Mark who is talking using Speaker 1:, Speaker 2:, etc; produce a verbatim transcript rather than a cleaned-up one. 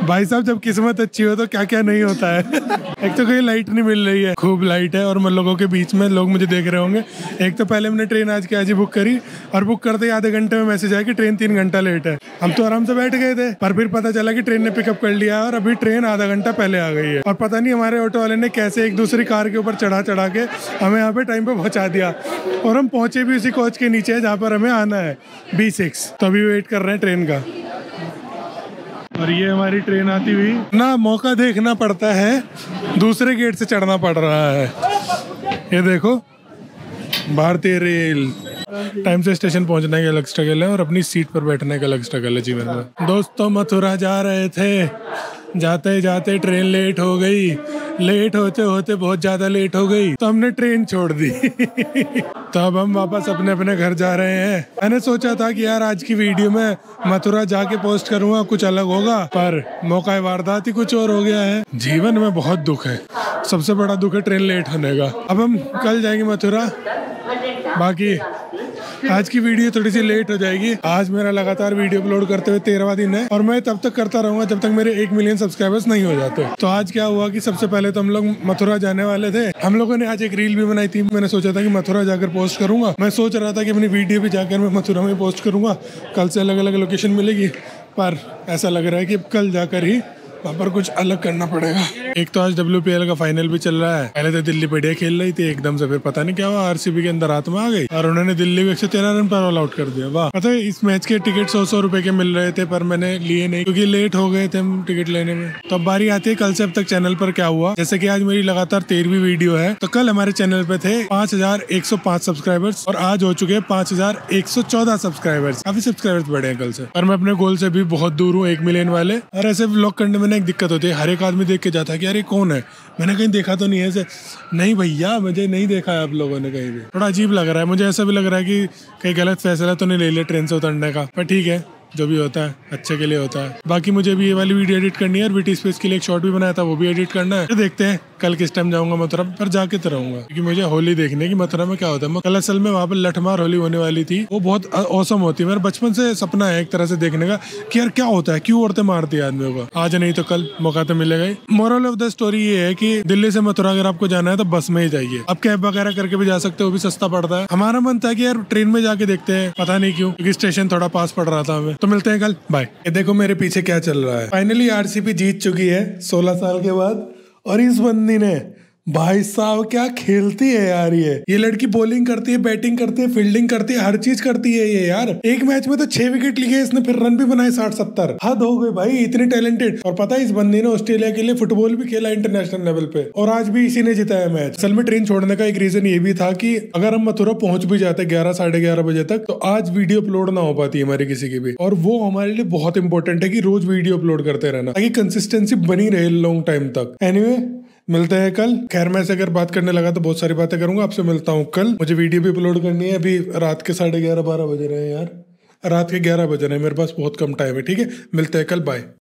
Speaker 1: भाई साहब जब किस्मत अच्छी हो तो क्या क्या नहीं होता है। एक तो कहीं लाइट नहीं मिल रही है, खूब लाइट है और मैं लोगों के बीच में, लोग मुझे देख रहे होंगे। एक तो पहले मैंने ट्रेन आज की आज ही बुक करी और बुक करते ही आधे घंटे में मैसेज आया कि ट्रेन तीन घंटा लेट है। हम तो आराम से बैठ गए थे, पर फिर पता चला कि ट्रेन ने पिकअप कर लिया और अभी ट्रेन आधा घंटा पहले आ गई है। और पता नहीं हमारे ऑटो वाले ने कैसे एक दूसरी कार के ऊपर चढ़ा चढ़ा के हमें यहाँ पे टाइम पे पहुँचा दिया और हम पहुँचे भी उसी कोच के नीचे जहाँ पर हमें आना है, बी सिक्स। तो अभी वेट कर रहे हैं ट्रेन का। और ये हमारी ट्रेन आती हुई ना, मौका देखना पड़ता है, दूसरे गेट से चढ़ना पड़ रहा है। ये देखो भारतीय रेल। टाइम से स्टेशन पहुंचने का अलग स्ट्रगल है और अपनी सीट पर बैठने का अलग स्ट्रगल है जीवन में। दोस्तों मथुरा जा रहे थे, जाते जाते ट्रेन लेट हो गई, लेट होते होते बहुत ज्यादा लेट हो गई तो हमने ट्रेन छोड़ दी। तो अब हम वापस अपने अपने घर जा रहे हैं। मैंने सोचा था कि यार आज की वीडियो में मथुरा जाके पोस्ट करूंगा, कुछ अलग होगा, पर मौका वारदात ही कुछ और हो गया है। जीवन में बहुत दुख है, सबसे बड़ा दुख है ट्रेन लेट होने का। अब हम कल जाएंगे मथुरा। बाकी आज की वीडियो थोड़ी सी लेट हो जाएगी। आज मेरा लगातार वीडियो अपलोड करते हुए तेरहवां दिन है और मैं तब तक करता रहूंगा जब तक मेरे एक मिलियन सब्सक्राइबर्स नहीं हो जाते। तो आज क्या हुआ कि सबसे पहले तो हम लोग मथुरा जाने वाले थे। हम लोगों ने आज एक रील भी बनाई थी। मैंने सोचा था कि मथुरा जाकर पोस्ट करूंगा। मैं सोच रहा था कि अपनी वीडियो भी जाकर मैं मथुरा में पोस्ट करूंगा। कल से अलग अलग लोकेशन मिलेगी, पर ऐसा लग रहा है कि कल जाकर ही वहाँ पर कुछ अलग करना पड़ेगा। एक तो आज डब्ल्यू पी एल का फाइनल भी चल रहा है। पहले तो दिल्ली बढ़िया खेल रही थी, एकदम से फिर पता नहीं क्या हुआ, आर सी बी के अंदर आत्मा आ गई और उन्होंने दिल्ली को एक सौ तेरह रन पर ऑल आउट कर दिया। वाह। पता है इस मैच के टिकट सौ सौ रुपए के मिल रहे थे, पर मैंने लिए नहीं क्योंकि लेट हो गए थे हम टिकट लेने में। तो अब बारी आती है कल से अब तक चैनल पर क्या हुआ। जैसे की आज मेरी लगातार तेरहवीं वीडियो है, तो कल हमारे चैनल पे थे पांच हजार एक सौ पांच सब्सक्राइबर्स और आज हो चुके हैं पांच हजार एक सौ चौदह सब्सक्राइबर्स। काफी सब्सक्राइबर्स बढ़े हैं कल से, और मैं अपने गोल से भी बहुत दूर हूँ, एक मिलियन वाले। और ऐसे व्लॉग करने में एक दिक्कत होती है, हर एक आदमी देख के जाता है कि यार ये कौन है, मैंने कहीं देखा तो नहीं है ऐसे। नहीं भैया, मुझे नहीं देखा है आप लोगों ने कहीं भी। थोड़ा अजीब लग रहा है मुझे, ऐसा भी लग रहा है कि कहीं गलत फैसला तो नहीं ले लिया ट्रेन से उतरने का, पर ठीक है, जो भी होता है अच्छे के लिए होता है। बाकी मुझे भी ये वाली वीडियो एडिट करनी है और वीटी स्पेस के लिए एक शॉर्ट भी बनाया था, वो भी एडिट करना है। तो देखते हैं कल किस टाइम जाऊंगा मथुरा, पर जाके तो रहूंगा क्योंकि मुझे होली देखने की मथुरा में क्या होता है। कल असल में वहाँ पर लठमार होली होने वाली थी, वो बहुत औसम होती है। मेरा बचपन से सपना है एक तरह से देखने का कि यार क्या होता है, क्यों औरतें मारती है आदमियों को। आज नहीं तो कल मौका तो मिलेगा ही। मोरल ऑफ द स्टोरी ये है कि दिल्ली से मथुरा अगर आपको जाना है तो बस में ही जाइए। अब कैब वगैरह करके भी जा सकते हो, वो भी सस्ता पड़ता है। हमारा मन था कि यार ट्रेन में जाके देखते हैं, पता नहीं क्यों, क्योंकि स्टेशन थोड़ा पास पड़ रहा था हमें। तो मिलते हैं कल, बाय। ये देखो मेरे पीछे क्या चल रहा है। फाइनली आर सी बी जीत चुकी है सोलह साल के बाद, और इस बंदी ने भाई साहब क्या खेलती है यार। ये ये लड़की बॉलिंग करती है, बैटिंग करती है, फील्डिंग करती है, हर चीज करती है ये यार। एक मैच में तो छह विकेट लिए इसने, फिर रन भी बनाए साठ सत्तर। हद हो गई भाई, इतनी टैलेंटेड। और पता है इस बंदी ने ऑस्ट्रेलिया के लिए फुटबॉल भी खेला इंटरनेशनल लेवल पे, और आज भी इसी ने जिताया मैच। असल में ट्रेन छोड़ने का एक रीजन ये भी था कि अगर हम मथुरा पहुंच भी जाते ग्यारह साढ़े ग्यारह बजे तक, तो आज वीडियो अपलोड ना हो पाती हमारी किसी की भी। और वो हमारे लिए बहुत इंपॉर्टेंट है कि रोज वीडियो अपलोड करते रहना, ताकि कंसिस्टेंसी बनी रहे लॉन्ग टाइम तक। एनीवे मिलते हैं कल। खैर मैं से अगर बात करने लगा तो बहुत सारी बातें करूंगा। आपसे मिलता हूँ कल। मुझे वीडियो भी अपलोड करनी है। अभी रात के साढ़े ग्यारह बारह बज रहे हैं यार, रात के ग्यारह बज रहे हैं, मेरे पास बहुत कम टाइम है। ठीक है, मिलते हैं कल, बाय।